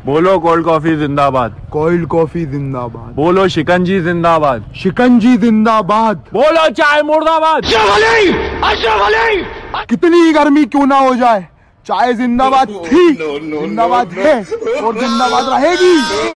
बोलो cold coffee जिंदाबाद। Cold coffee जिंदाबाद। बोलो शिकंजी जिंदाबाद। शिकंजी जिंदाबाद। बोलो चाय मुर्दाबाद। कितनी गर्मी क्यों ना हो जाए, चाय जिंदाबाद थी, जिंदाबाद है और जिंदाबाद रहेगी।